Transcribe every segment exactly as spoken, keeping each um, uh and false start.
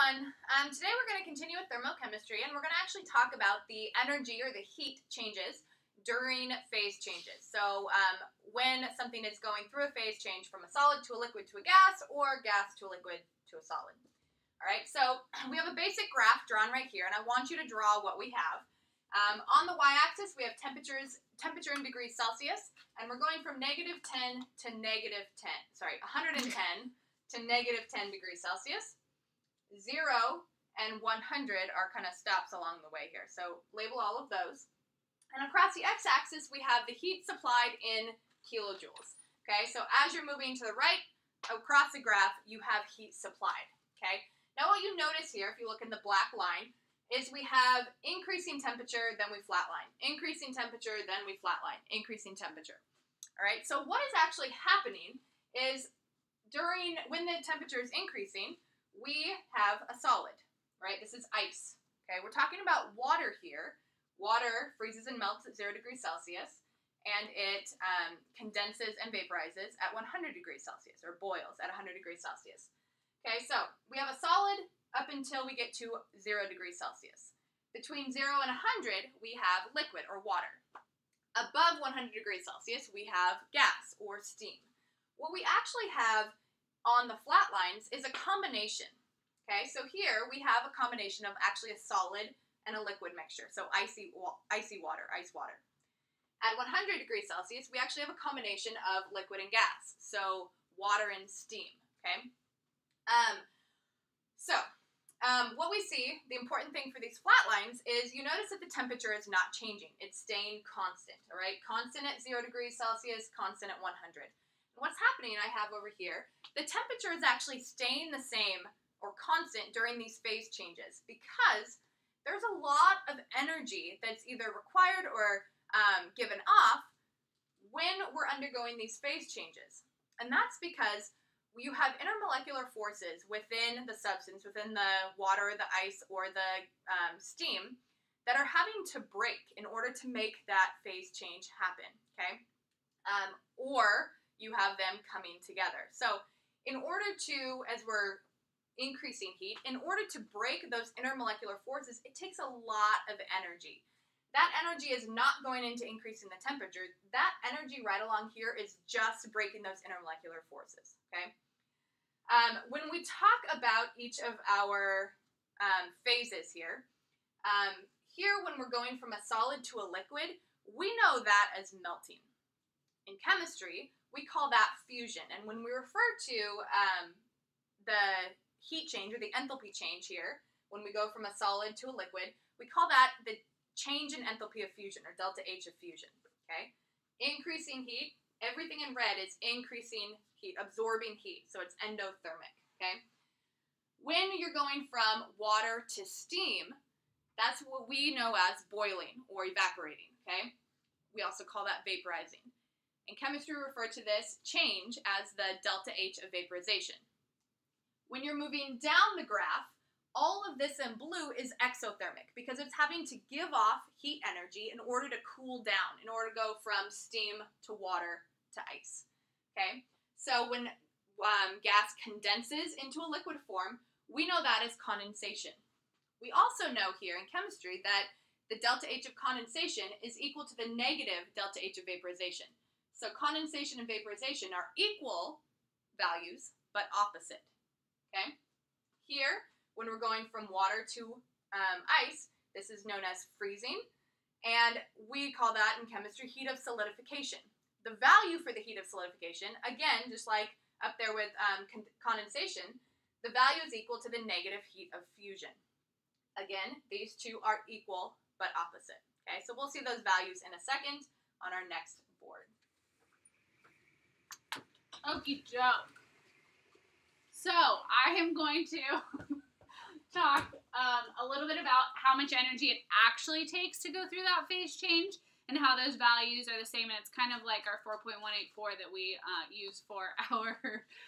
everyone. Um, today we're going to continue with thermochemistry, and we're going to actually talk about the energy or the heat changes during phase changes. So um, when something is going through a phase change from a solid to a liquid to a gas, or gas to a liquid to a solid. All right, so we have a basic graph drawn right here, and I want you to draw what we have. Um, on the y-axis, we have temperatures, temperature in degrees Celsius, and we're going from negative ten to negative ten, sorry, one hundred ten to negative ten degrees Celsius. Zero and one hundred are kind of stops along the way here, so label all of those. And across the x-axis, we have the heat supplied in kilojoules. Okay, so as you're moving to the right, across the graph, you have heat supplied. Okay, now what you notice here, if you look in the black line, is we have increasing temperature, then we flatline. Increasing temperature, then we flatline. Increasing temperature. All right, so what is actually happening is during, when the temperature is increasing, we have a solid, right? This is ice, okay? We're talking about water here. Water freezes and melts at zero degrees Celsius, and it um, condenses and vaporizes at one hundred degrees Celsius, or boils at one hundred degrees Celsius. Okay, so we have a solid up until we get to zero degrees Celsius. Between zero and one hundred, we have liquid, or water. Above one hundred degrees Celsius, we have gas, or steam. What we actually have on the flat lines is a combination. Okay, so here we have a combination of actually a solid and a liquid mixture. So icy, icy water, ice water. At one hundred degrees Celsius, we actually have a combination of liquid and gas. So water and steam. Okay. Um, so um, what we see, the important thing for these flat lines is you notice that the temperature is not changing. It's staying constant. All right, constant at zero degrees Celsius, constant at one hundred. What's happening, I have over here, the temperature is actually staying the same or constant during these phase changes because there's a lot of energy that's either required or um, given off when we're undergoing these phase changes. And that's because you have intermolecular forces within the substance, within the water, the ice, or the um, steam that are having to break in order to make that phase change happen, okay? Um, or you have them coming together. So in order to, as we're increasing heat, in order to break those intermolecular forces, it takes a lot of energy. That energy is not going into increasing the temperature. That energy right along here is just breaking those intermolecular forces, okay? Um, when we talk about each of our um, phases here, um, here when we're going from a solid to a liquid, we know that as melting. In chemistry, we call that fusion. And when we refer to um, the heat change or the enthalpy change here, when we go from a solid to a liquid, we call that the change in enthalpy of fusion, or delta H of fusion, okay? Increasing heat, everything in red is increasing heat, absorbing heat, so it's endothermic, okay? When you're going from water to steam, that's what we know as boiling or evaporating, okay? We also call that vaporizing. In chemistry, we refer to this change as the delta H of vaporization. When you're moving down the graph, all of this in blue is exothermic because it's having to give off heat energy in order to cool down, in order to go from steam to water to ice. Okay? So when um, gas condenses into a liquid form, we know that as condensation. We also know here in chemistry that the delta H of condensation is equal to the negative delta H of vaporization. So condensation and vaporization are equal values, but opposite, okay? Here, when we're going from water to um, ice, this is known as freezing, and we call that in chemistry heat of solidification. The value for the heat of solidification, again, just like up there with um, con condensation, the value is equal to the negative heat of fusion. Again, these two are equal, but opposite, okay? So we'll see those values in a second on our next board. Okie doke. So I am going to talk um, a little bit about how much energy it actually takes to go through that phase change and how those values are the same. And it's kind of like our four point one eight four that we uh, use for our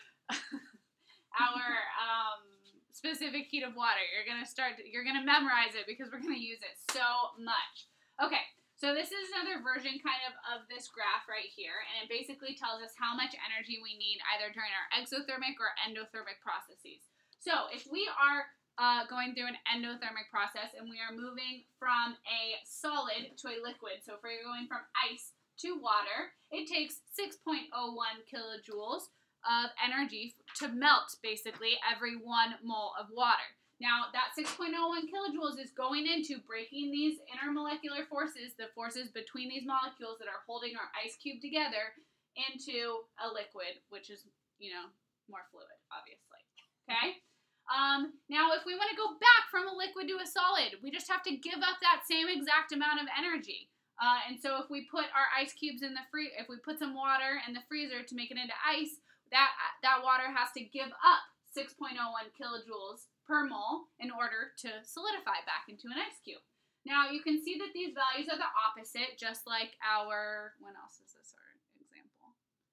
our um, specific heat of water. You're gonna start. You're gonna memorize it because we're gonna use it so much. Okay. So this is another version kind of of this graph right here, and it basically tells us how much energy we need either during our exothermic or endothermic processes. So if we are uh, going through an endothermic process, and we are moving from a solid to a liquid. So if we're going from ice to water, it takes six point zero one kilojoules of energy to melt, basically, every one mole of water. Now, that six point zero one kilojoules is going into breaking these intermolecular forces, the forces between these molecules that are holding our ice cube together, into a liquid, which is, you know, more fluid, obviously. Okay? Um, now, if we want to go back from a liquid to a solid, we just have to give up that same exact amount of energy. Uh, and so if we put our ice cubes in the free, if we put some water in the freezer to make it into ice, that that water has to give up six point zero one kilojoules per mole in order to solidify back into an ice cube. Now, you can see that these values are the opposite, just like our, when else is this our example?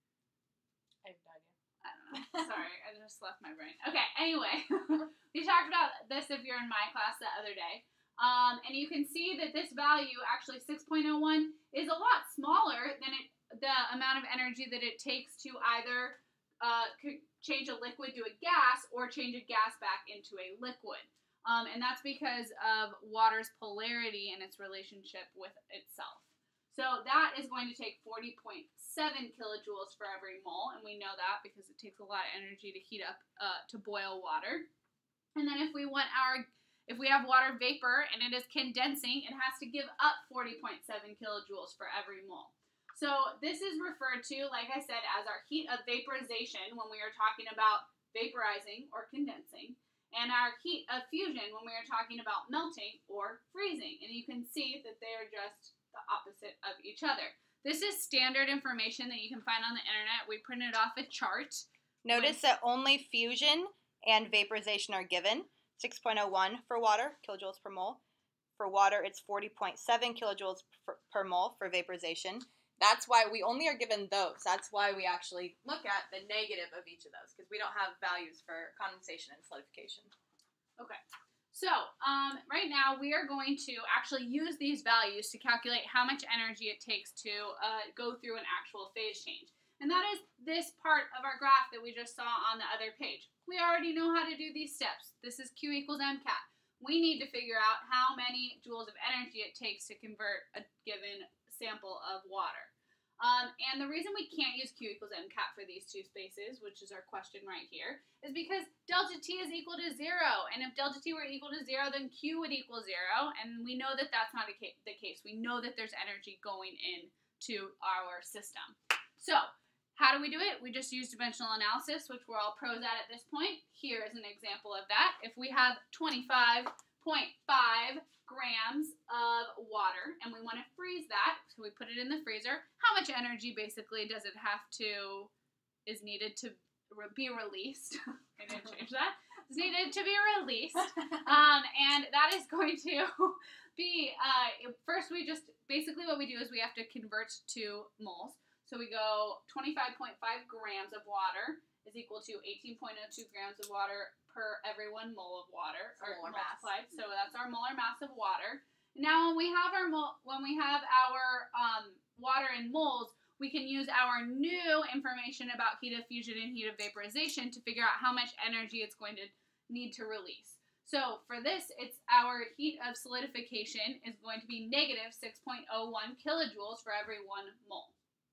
I have no idea. I don't know. Sorry, I just left my brain. Okay, anyway, we talked about this if you're in my class the other day. Um, and you can see that this value, actually six point zero one, is a lot smaller than it, the amount of energy that it takes to either uh, change a liquid to a gas or change a gas back into a liquid. Um, and that's because of water's polarity and its relationship with itself. So that is going to take forty point seven kilojoules for every mole, and we know that because it takes a lot of energy to heat up, uh, to boil water. And then if we want our, if we have water vapor and it is condensing, it has to give up forty point seven kilojoules for every mole. So this is referred to, like I said, as our heat of vaporization when we are talking about vaporizing or condensing, and our heat of fusion when we are talking about melting or freezing. And you can see that they are just the opposite of each other. This is standard information that you can find on the internet. We printed off a chart. Notice that only fusion and vaporization are given. six point zero one for water, kilojoules per mole. For water, it's forty point seven kilojoules per, per mole for vaporization. That's why we only are given those. That's why we actually look at the negative of each of those, because we don't have values for condensation and solidification. Okay. So, um, right now we are going to actually use these values to calculate how much energy it takes to uh, go through an actual phase change. And that is this part of our graph that we just saw on the other page. We already know how to do these steps. This is Q equals M cat. We need to figure out how many joules of energy it takes to convert a given sample of water. Um, and the reason we can't use Q equals M cat for these two spaces, which is our question right here, is because delta T is equal to zero. And if delta T were equal to zero, then Q would equal zero. And we know that that's not a ca- the case. We know that there's energy going into our system. So, how do we do it? We just use dimensional analysis, which we're all pros at at this point. Here is an example of that. If we have twenty-five point five grams of water and we want to freeze that, so we put it in the freezer, how much energy basically does it have to, is needed to re- be released? I didn't change that. Is needed to be released. Um, and that is going to be, uh, first we just, basically what we do is we have to convert to moles. So we go twenty-five point five grams of water is equal to eighteen point zero two grams of water per every one mole of water, or molar multiplied. Mass. So that's our molar mass of water. Now, when we have our mol- when we have our um, water in moles, we can use our new information about heat of fusion and heat of vaporization to figure out how much energy it's going to need to release. So for this, it's our heat of solidification is going to be negative six point zero one kilojoules for every one mole.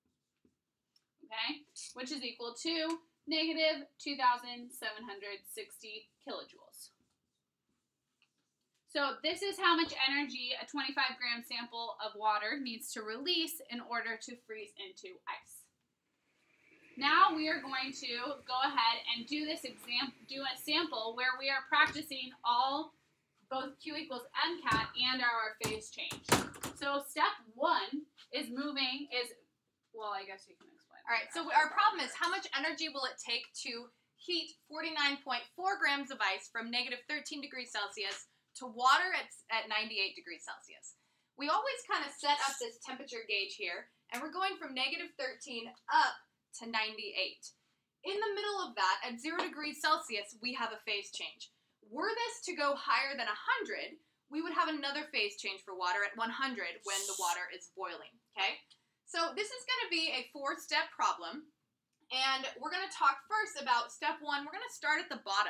Okay, which is equal to negative two thousand seven hundred sixty kilojoules. So this is how much energy a twenty-five gram sample of water needs to release in order to freeze into ice. Now we are going to go ahead and do this exam, do a sample where we are practicing all, both Q equals M cat and our phase change. So step one is moving, is, well, I guess you can explain. All right, so our problem is how much energy will it take to heat forty-nine point four grams of ice from negative thirteen degrees Celsius to water at, at ninety-eight degrees Celsius. We always kind of set up this temperature gauge here, and we're going from negative thirteen up to ninety-eight. In the middle of that, at zero degrees Celsius, we have a phase change. Were this to go higher than one hundred, we would have another phase change for water at one hundred when the water is boiling, okay? So this is going to be a four-step problem, and we're going to talk first about step one. We're going to start at the bottom.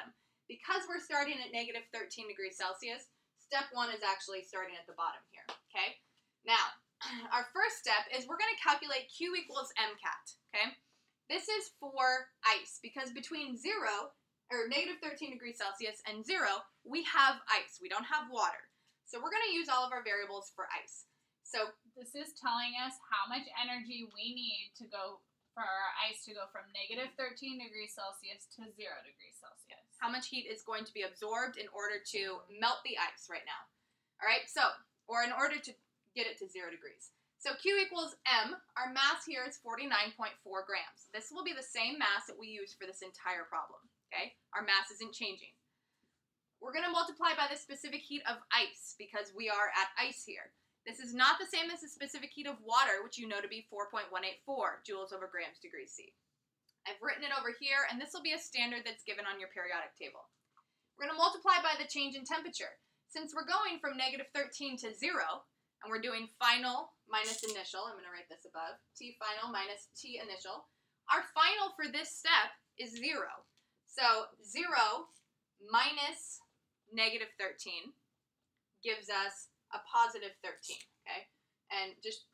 because we're starting at negative thirteen degrees Celsius, step one is actually starting at the bottom here, okay? Now, our first step is we're going to calculate Q equals MCAT, okay? This is for ice, because between zero, or negative thirteen degrees Celsius and zero, we have ice. We don't have water. So we're going to use all of our variables for ice. So this is telling us how much energy we need to go for our ice to go from negative thirteen degrees Celsius to zero degrees Celsius. How much heat is going to be absorbed in order to melt the ice right now. All right, so, or in order to get it to zero degrees. So Q equals M. Our mass here is forty-nine point four grams. This will be the same mass that we use for this entire problem, okay? Our mass isn't changing. We're going to multiply by the specific heat of ice because we are at ice here. This is not the same as the specific heat of water, which you know to be four point one eight four joules over grams degrees C. I've written it over here, and this will be a standard that's given on your periodic table. We're going to multiply by the change in temperature. Since we're going from negative thirteen to zero, and we're doing final minus initial, I'm going to write this above, T final minus T initial, our final for this step is zero. So zero minus negative thirteen gives us a positive thirteen, okay? And just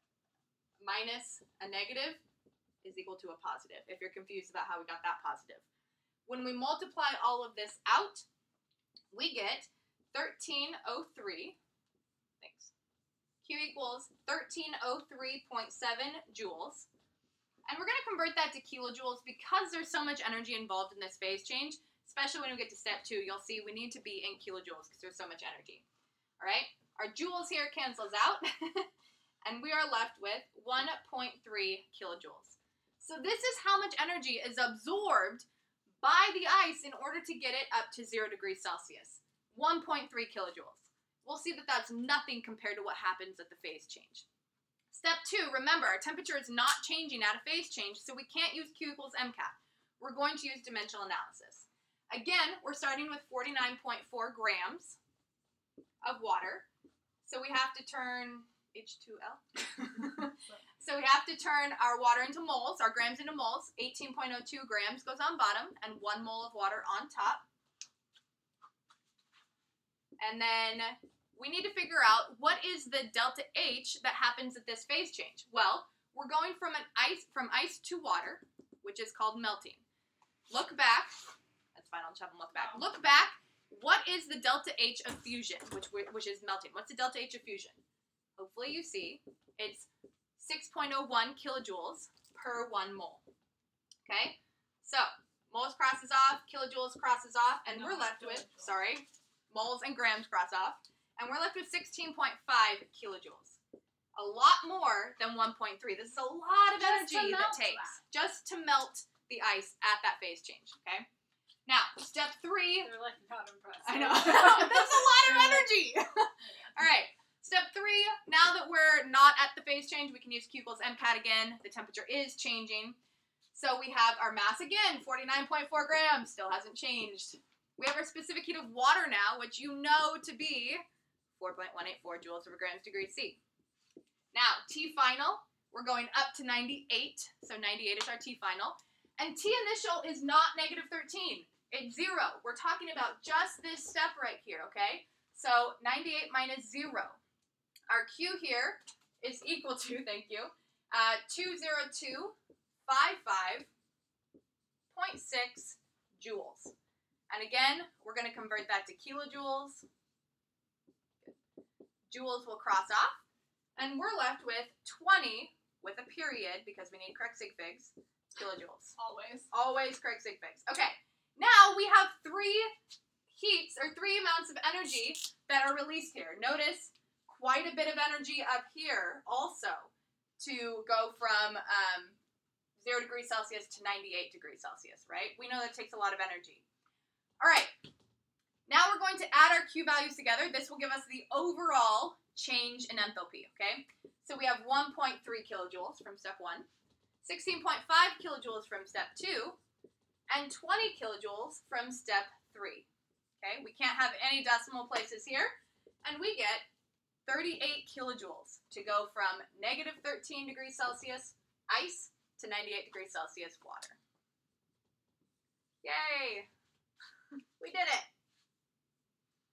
minus a negative is equal to a positive, if you're confused about how we got that positive. When we multiply all of this out, we get thirteen oh three, thanks, Q equals thirteen oh three point seven joules. And we're going to convert that to kilojoules because there's so much energy involved in this phase change, especially when we get to step two. You'll see we need to be in kilojoules because there's so much energy, all right? Our joules here cancels out, and we are left with one point three kilojoules. So this is how much energy is absorbed by the ice in order to get it up to zero degrees Celsius. one point three kilojoules. We'll see that that's nothing compared to what happens at the phase change. Step two, remember, our temperature is not changing at a phase change, so we can't use Q equals MCAT. We're going to use dimensional analysis. Again, we're starting with forty-nine point four grams of water. So we have to turn H two L. So we have to turn our water into moles, our grams into moles. eighteen point oh two grams goes on bottom and one mole of water on top. And then we need to figure out what is the delta H that happens at this phase change. Well, we're going from an ice from ice to water, which is called melting. Look back. That's fine, I'll just have them look back. Look back. What is the delta H of fusion, which which is melting? What's the delta H of fusion? Hopefully you see. It's six point oh one kilojoules per one mole. Okay? So, moles crosses off, kilojoules crosses off, and we're left with, sorry, moles and grams cross off, and we're left with sixteen point five kilojoules. A lot more than one point three. This is a lot of energy that takes just to melt the ice at that phase change, okay? Now, step three. They're like not impressed. I know. That's a lot of energy. All right. Step three, now that we're not at the phase change, we can use Q equals MCAT again. The temperature is changing. So we have our mass again, forty-nine point four grams, still hasn't changed. We have our specific heat of water now, which you know to be four point one eight four joules over grams degrees C. Now, T final, we're going up to ninety-eight. So ninety-eight is our T final. And T initial is not negative thirteen. It's zero. We're talking about just this step right here, okay? So ninety-eight minus zero. Our Q here is equal to, thank you, uh, two hundred two point five five point six joules. And again, we're going to convert that to kilojoules. Joules will cross off. And we're left with twenty with a period because we need correct sig figs. Kilojoules. Always. Always correct sig figs. Okay. Now we have three heats or three amounts of energy that are released here. Notice quite a bit of energy up here also to go from um, zero degrees Celsius to ninety-eight degrees Celsius, right? We know that takes a lot of energy. All right. Now we're going to add our Q values together. This will give us the overall change in enthalpy, okay? So we have one point three kilojoules from step one, sixteen point five kilojoules from step two, and twenty kilojoules from step three. Okay, we can't have any decimal places here, and we get thirty-eight kilojoules to go from negative thirteen degrees Celsius ice to ninety-eight degrees Celsius water. Yay! We did it.